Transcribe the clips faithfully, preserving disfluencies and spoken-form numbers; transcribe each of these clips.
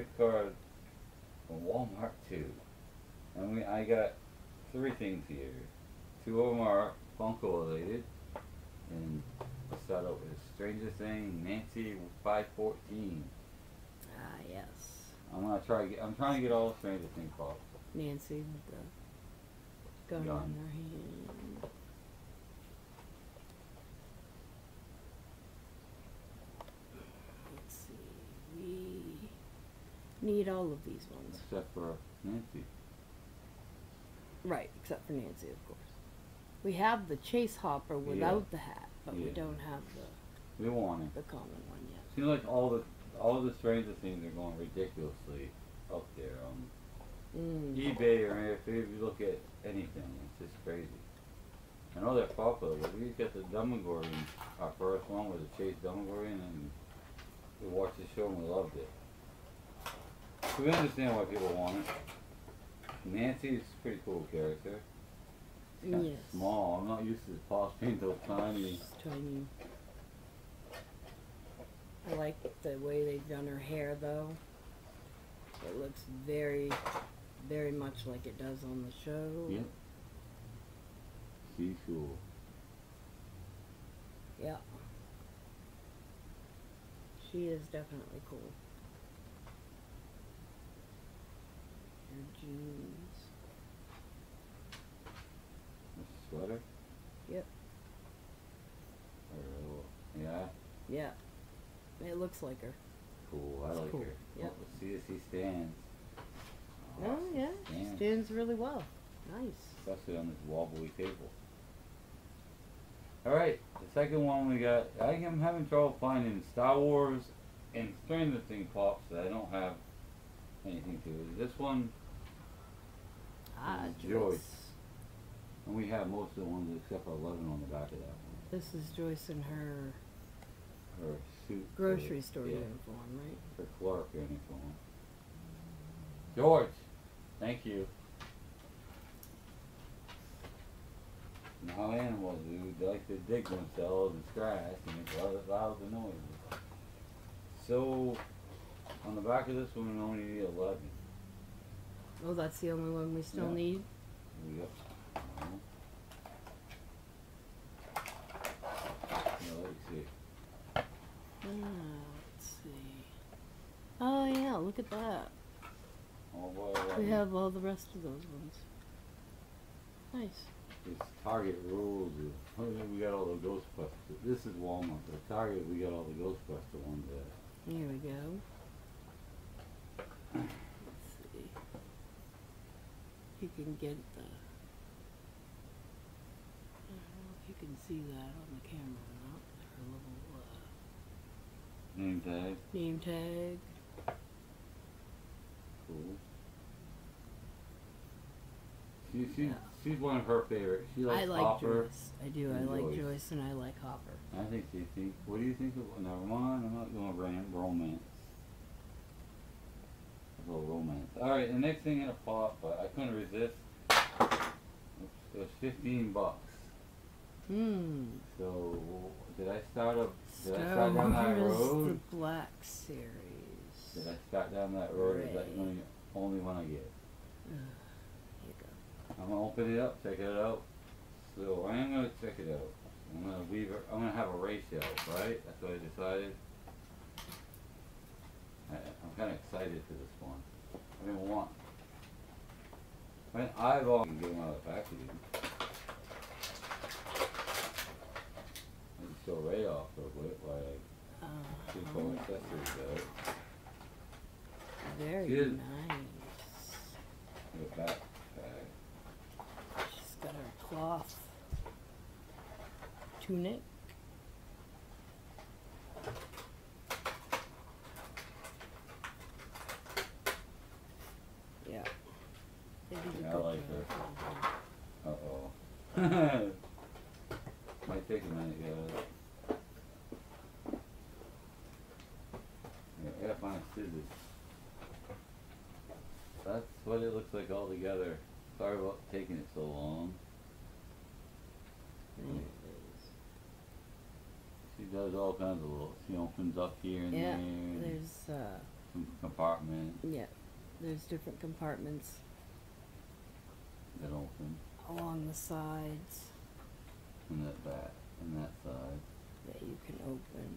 gift card from Walmart too. And we, I got three things here. Two of them are Funko related. And let's start out with Stranger Thing, Nancy five fourteen. Ah, yes. I'm gonna try. to Get, I'm trying to get all the Stranger Things pops. Nancy with the gun, Gun. in her hand. Let's see. We need all of these ones. Except for Nancy. Right, except for Nancy, of course. We have the Chase Hopper without the hat, but we Yeah. don't have the We want it. the common one yet. Seems like all the all the Stranger Things are going ridiculously up there on Mm. eBay or if you look at anything. It's just crazy. I know they're popular, but we got the Dumbledorian, our first one was the Chase Dumbledorian, and we watched the show and we loved it. So we understand why people want it. Nancy's a pretty cool character. She's kind Yes. of small. I'm not used to Paul's being so tiny. It's tiny. I like the way they've done her hair, though. It looks very, very much like it does on the show. Yep. She's cool. Yeah. She is definitely cool. Her jeans. A sweater? Yep. Or a little, yeah, Yeah. It looks like her. cool. I It's like cool. her. Yep. Let's see if she stands. Oh, she yeah. She stands. stands really well. Nice. Especially on this wobbly table. Alright, the second one we got, I am having trouble finding Star Wars and Stranger Things pops that I don't have anything to. This one, Ah, This is Joyce. Joyce. and we have most of the ones except for eleven on the back of that one. This is Joyce in her Her suit. grocery for- store yeah, uniform, right? for clerk uniform. George, thank you. Now animals do like to dig themselves and scratch and make loud, loud noises. So on the back of this one we only need eleven. Oh, that's the only one we still Yeah. need? Yep. Uh-huh. Yeah, let me see. Ah, let's see. Oh, yeah, look at that. Oh boy, We eleven. have all the rest of those ones. Nice. It's Target rules. is- oh, yeah, we got all the Ghostbusters. This is Walmart. But Target, we got all the Ghostbuster ones there. Here we go. Let's see. You can get the. I don't know if you can see that on the camera or not. Her little uh, Name tag. name tag. Cool. She, she, Yeah. she's one of her favorites. She likes I like Hopper. Joyce. I do. I and like Joyce. Joyce and I like Hopper. I think she thinks. What do you think of? Never mind. I'm not going to rant. Romance. A little romance. All right. The next thing in a pop, but I couldn't resist. Oops, it was fifteen bucks. Hmm. So did I start up? Did I Star start down that Wars, road? the Black Series. Did I start down that road? Is that Right. the only, only one I get? Uh, here you go. I'm gonna open it up, check it out. So I am gonna check it out. I'm gonna leave it. I'm gonna have a ratio, right? That's what I decided. I, I'm kind of excited for this one. I mean, one. I mean, I've all get them out of the packaging. I just show Ray off real quick, like Uh, two phone accessories there. very She is- nice. The backpack. She's got her cloth tunic. Yeah. They did a Yeah, I good like job. Uh oh. Might take a minute, guys. Yeah, I gotta find scissors. That's what it looks like all together. Sorry about taking it so long. There it is. She does all kinds of little, she opens up here and Yeah, there. there's uh, com- compartment Yeah, there's different compartments that open, along the sides and that back, and that side. that you can open.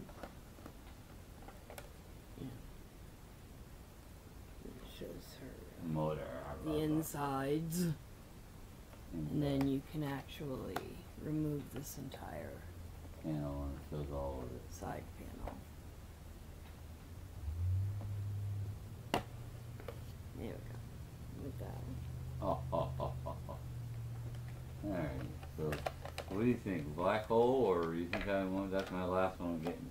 Yeah. It shows her Motor. the insides, And and then you can actually remove this entire panel, and it shows all of it. side panel. There we go. With that one. Oh, oh, oh, oh, oh. Alright, so what do you think? Black hole, or you think I want, that's my last one I'm getting?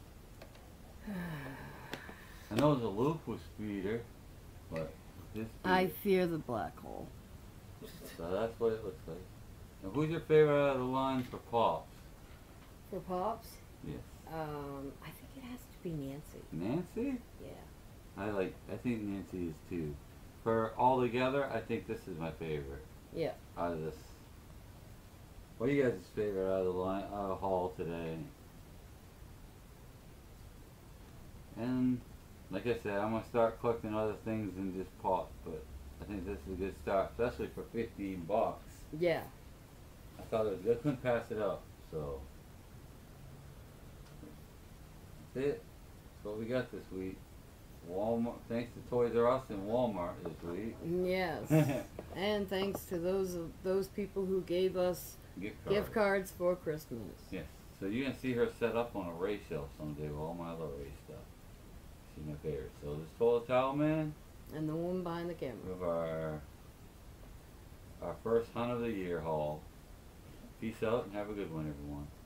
I know the loop was speeder, but this I speeder- fear the black hole. So that's what it looks like. Now who's your favorite out of the line for Pops? For Pops, Yes. um, I think it has to be Nancy. Nancy? Yeah. I like, I think Nancy is too. For all together, I think this is my favorite Yeah. out of this. What are you guys' favorite out of the line, out of the haul today? And like I said, I'm gonna start collecting other things than just Pops, but I think this is a good start, especially for fifteen bucks. Yeah. I thought it was good. I couldn't pass it up, so that's it. That's what we got this week. Walmart, thanks to Toys R Us and Walmart this week. Yes. And thanks to those of those people who gave us Gift cards. gift cards for Christmas. Yes. So you're gonna see her set up on a race shelf someday with all my other race stuff. She's my favorite. So this Toilet Towel Man And the woman behind the camera. with our our first hunt of the year haul. Peace out and have a good one, everyone.